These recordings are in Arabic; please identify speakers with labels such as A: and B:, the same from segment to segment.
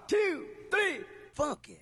A: 2 3 funky.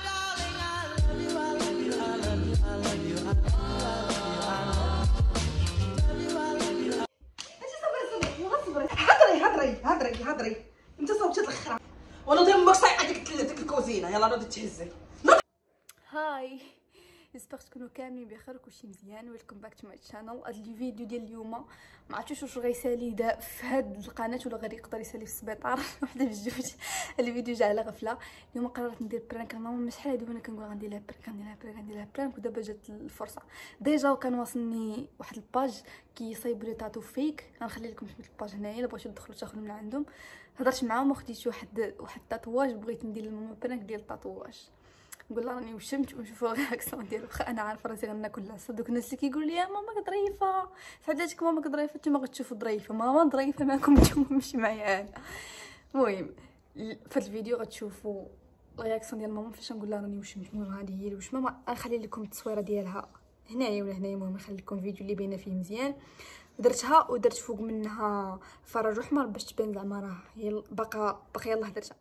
B: هضري انت صوبتي الاخرى وانا ديما صايقه ديك الكوزينه. يلا نوضي تهزي.
C: هاي، جيسبر تكونوا كاملين بخير وكلشي مزيان. ويلكم باك تو ماي شانل. هاد الفيديو ديال اليوم ما عرفتش واش غيسالي دا في هاد القناه ولا غادي يقدر يسالي في السبيطار وحده بجوج. الفيديو جا على غفله. اليوم قررت ندير برانك. ماما شحال هادي وانا كنقول غندير لها برانك ودابا جات الفرصه. ديجا كان واصلني واحد الباج كيصايبوا لي تاتو فيك. غنخلي لكم سميت الباج هنايا الا بغيتو تدخلوا تاخذوا من عندهم. هضرت معاهم وخديت واحد التاتواج. بغيت ندير لماما برانك ديال التاتواج. نقول لها راني وشمت ونشوفوا الرياكسيون ديالو. واخا انا عارفه راسي غناكل العصا. دوك الناس اللي كيقولوا لي ماما ظريفه سعداتك ماما ظريفه نتوما غتشوفوا ظريفه. ماما ظريفه معكم نتوما ماشي معايا انا. المهم في هذا الفيديو غتشوفوا الرياكسيون ديال ماما فاش نقول لها راني وشمت. المهم هذه هي الوشمه. غنخلي لكم التصويره ديالها هنايا ولا هنايا. المهم نخلي لكم فيديو اللي باينه فيه مزيان. درتها ودرت فوق منها فرج احمر باش تبان زعما راه باقا يلاه درتها.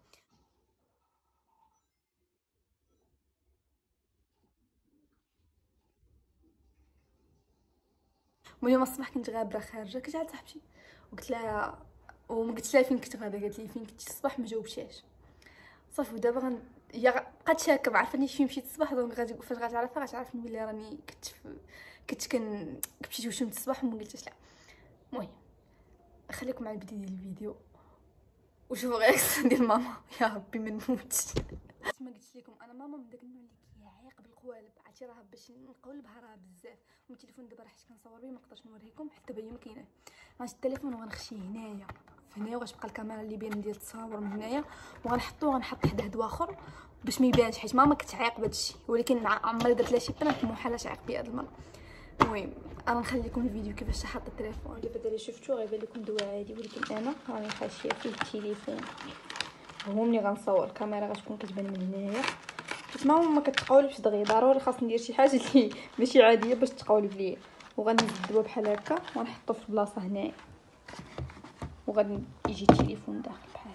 C: اليوم الصباح كنت غابره خارجه. كنت عند صاحبتي وقلت لها وما قلت لها فين كنت غادا. قالت لي فين كنتي الصباح ما جاوبتيش صافي. ودابا هي بقات شاكه ما عرفانيش فين مشيت الصباح. دونك غادي فاش غتعرفها غتعرف بلي راني كنت مشيت وشمت الصباح وما قلتش لا. المهم خليكم مع البدايه ديال الفيديو وشوفوا رياكسيون ديال ماما. يا ربي ما نموتش. كما قلت لكم انا ماما من داك النوع اللي كيعيق بالقوالب. عرفتي راه باش نقولبها راه بزاف. والتليفون دابا راه حيت كنصور به ما نقدرش نوريكم حتى دابا هي ما كاينه. غنشد التليفون وغنخشيه هنايا وغتبقى الكاميرا اللي باينه ديال التصاور من هنايا. وغنحطو وغنحط حداه هاد واخر باش ما يبانش حيت ماما كتعيق بهذا الشيء. ولكن عمري درت لها شي برانك محال تعيق بي هاد المره. المهم انا نخلي لكم الفيديو كيفاش حاطه التليفون. دابا اللي شفتو غيبان لكم دوا عادي. ولكن انا راني حاشيه فيه التليفون. هو ملي غنصور الكاميرا غتكون كتبان من هنايا. حيت ماما ما كتقولبش دغيا. ضروري خاص ندير شي حاجه اللي ماشي عاديه باش تقولب ليا. وغنهز الدواء بحال هكا ونحطو في بلاصه هنايا. وغادي يجي التليفون داخل بحال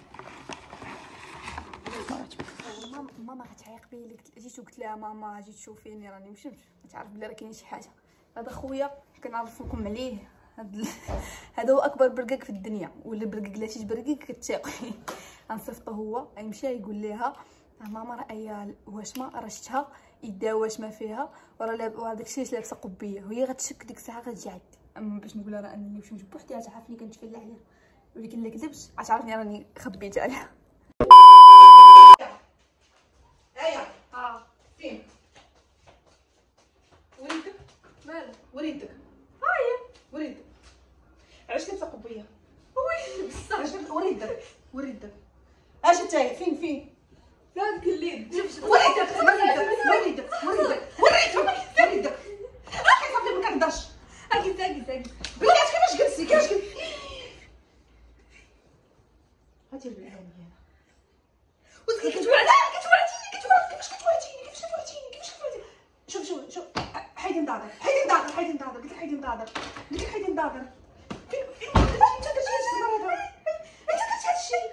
C: هكا. ماما غتعيق بيا. جيت وقلت لها ماما جيت تشوفيني راني مشمت. تعرف بلي راه كاين شي حاجه. هذا خويا كنعرفكم عليه. هذا هو اكبر برقاق في الدنيا. ولا برقاق لا شي برقاق كتاقي. غنصيفطو هو غيمشي يقول لها ماما راه ايا واشمه رشتها يدا واشمه فيها وراه داكشي اللي لابسه قبيه. وهي غتشك ديك الساعه غتجي عندي. اما باش نقول لها راه انني وشمت بوحدي غتعرفني كنتفلى عليها. ولكن الا كذبت غتعرفني راني خبيت عليها.
B: ايا فين وريدك
C: مالك
B: وريدك
C: هاي
B: وريدك علاش لابسه قبيه؟
C: وي بصح
B: وريدك اش انت فين
C: هذاك الليل
B: وريدك صافي ما كنقدرش.
C: ساكي
B: بلاتي كيفاش جلستي هاتي البلعاني هنا. كتوعديني كيفاش كتوعديني. شوف حيدي نضاضر قلت لك حيدي نضاضر. فين انت درتي هاد الزمر هذا؟ انت درتي هاد الشيء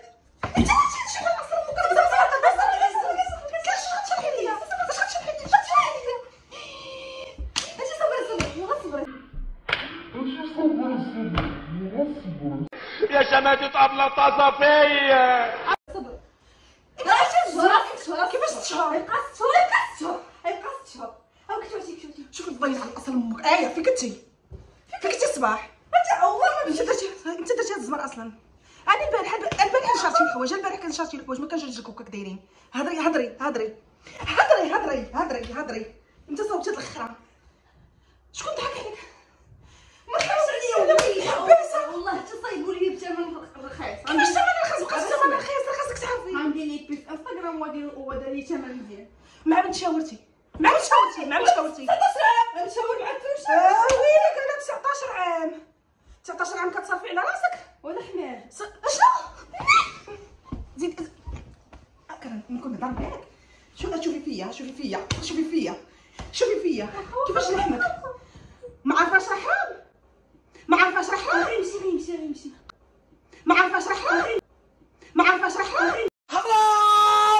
A: يا شماتة أبلة طازة فيا.
B: صبر. كيفاش تشهر؟ عيقاست او كنتي شوفي باين على اصل امك. ايه فين كنتي الصباح؟ انت درتي هاد الزمر اصلا. انا البارح نشرتي الحوايج. ما كانش رجلك هكاك دايرين. هضري انت صوبتي الاخرى. شكون ضحك عليك؟ ما تخافش عليا ولا حباسه
C: والله تصايبوا لي بثمن رخيص.
B: كيفاش ثمن رخيص؟ بقى ثمن رخيص خاصك تعرفي.
C: عندي لي في انستغرام ودار لي ثمن مزيان.
B: مع من شاورتي نشاور مع الفلوس. ويلك انا 19 عام 19 عام كتصرفي على راسك
C: ولا حمار.
B: اشنو زيد نكون نهضر معاك. شوفي فيا كيفاش لحمك. ما عارفاش راه حرام.
C: غيمشي
B: ما عارفاش راه حرام.
A: حرام.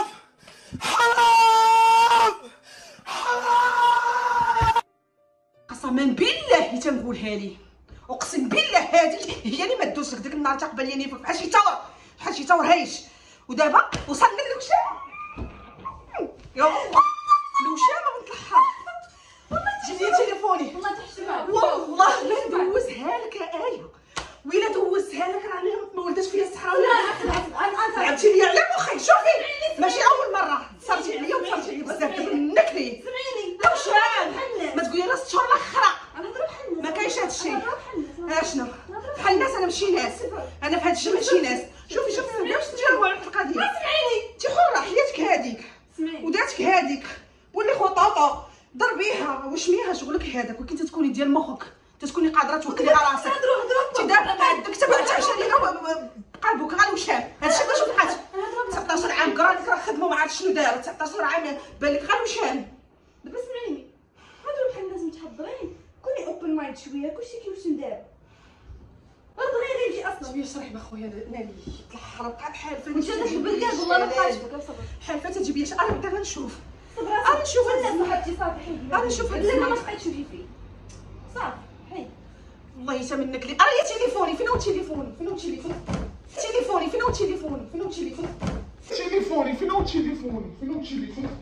B: تقولها لي، اقسم بالله هذه هي اللي ما دوش لك ديك النهار تقبليني بحال شي تور هايش. ودابا وصلنا للوشامه. يا الله الوشامه ونطلعها. جيب لي تليفوني
C: والله تحشمها
B: والله لا ندوزها لك ايه، ويلا دوزتها لك راني ما ولدتش فيا الصحراء ولا لعبتي لي على مخي. شوفي ماشي اول مره صرتي عليا وصرتي عليا بزاف نكري.
C: سمعيني
B: وشان ما تقولي راه 6 شهور الاخرى
C: انا نضرب حنة
B: ما كاينش هذا الشيء. شنو بحال الناس؟ انا ماشي ناس، انا في هذا الشيء ماشي ناس. شوفي باش نجاوبوا على القضيه.
C: سمعيني
B: انت حره حياتك هذيك وداتك هذيك واللي خطاطه ضربيها وشميها شغلك هذاك، وكنت تكوني ديال مخك تكوني قادره توكلي على راسك. انت دابا عندك تبع تعيش عليك قلبك غير وشام. هادشي باش وقعت 19 عام قرالك راه خدموا ما عرفت شنو داروا. 19 عام بان لك غير وشام.
C: دابا سمعيني هادو بحال الناس متحضرين، كوني اوبن مايند شويه، كلشي كيفاش ندير. غير يجي اصلا
B: تبي شرحي بخويا نالي طلع حرام بقى بحال فين
C: انت داك البلدان والله ما بقاش بك. صبر
B: بحال فين تجيبي لي انا دابا نشوف
C: انا
B: نشوف
C: الناس صاحبتي صافي حيدي.
B: انا نشوف هاد
C: لا ما بقيتش تشوفي فيه صافي حيد.
B: والله يتمنك لي. يا تليفوني فين هو التليفون؟ فين هو التليفون؟ تليفوني فين هو التليفون؟ فين هو التليفون؟
D: تليفوني فين هو التليفون؟ فين هو التليفون؟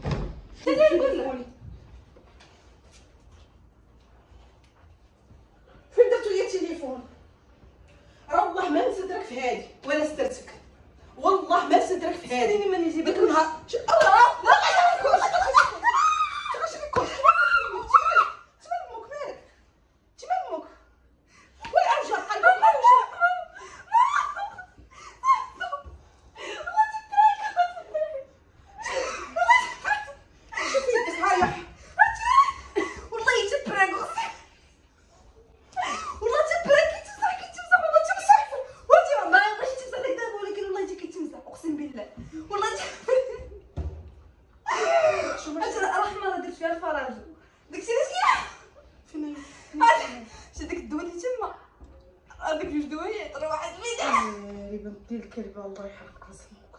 B: فين درتو لي التليفون؟ راه والله ما نسترك في هادي ولا سترتك، والله ما نسترك في هادي.
C: سيريني ماني جيبك
B: ديك النهار بنتي الكلبه الله يحرق راسك.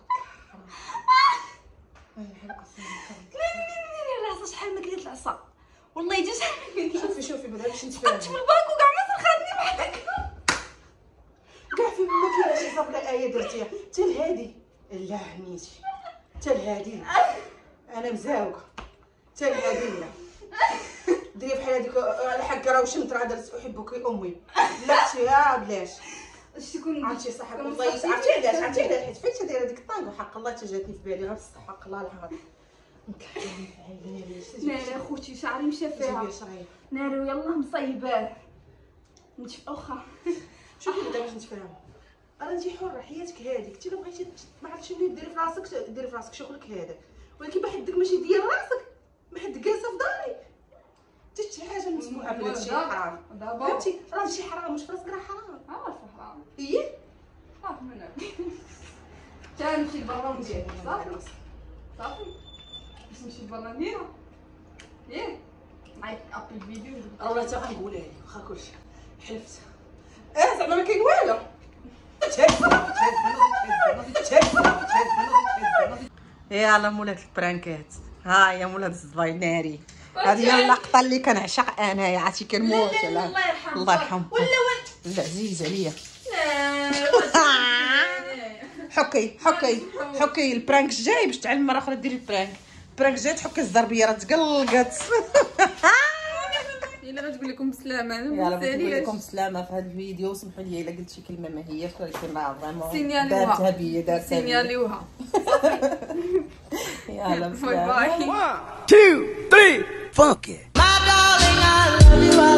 C: العصا شحال ما كليت العصا والله يجي شحال ما كليت.
B: شوفي بعدا باش نتفاهم.
C: قدت في الباك وكاع ما سرخاتني بحالك
B: كاع في ما كاينش شي صبله ايه درتيها حتى لهادي. لا هنيتي حتى لهادي انا مزاوقه حتى لهادي. لا ديري بحال هذيك الحاجه راه واش راه درت احبك امي. لا يا بلاش
C: اش تكون
B: عرفتي صح والله. عرفتي علاش حيت فين دايره ديك الطانكو حق الله تجاتني في بالي غير بصح حق الله العظيم.
C: ناري اخوتي شعري مشى فيها ناري ويلا مصيباه واخا.
B: شوفي دابا باش نتفاهموا. راه انت حره حياتك هذيك. انت لو بغيتي ما عرفتش شنو ديري في راسك ديري في راسك شغلك هذاك، ولكن بحدك ماشي ديال راسك ما حد جالسه في داري. حتى شي حاجه مسموحه في هادشي حرام. فهمتي راه هادشي حرام واش في راسك راه حرام.
C: عارفه حرام
B: ايه
C: صافي منك تا نمشي لبرا ندير صافي باش نمشي لبرا نديرها ياك معايا ابل فيديو.
B: والله حتى غنقولها لك واخا كلشي حلفت. زعما ما كاين والو. يلا مولات البرانكات. ها هي مولات الزباين ناري. هذه هي اللقطه اللي كنعشق انايا. عرفتي كنموت على الله يرحمه
C: ولا
B: لا عزيز عليا.
C: لا
B: حكي البرانك الجاي باش تعلم مره اخرى ديري البرانك الجاي تحكي الزربيه راه تقلقت.
C: الا غتقول لكم بسلامه
B: يلا نقول لكم بسلامه في هذا الفيديو. سمحوا لي الا قلت شي كلمه ما هياش ولكن راه فريمون دارتها بيا دارتها
C: سينياليوها.
B: يلا
C: باي باي.
A: 1 2 3 funky.
E: My darling, I love you.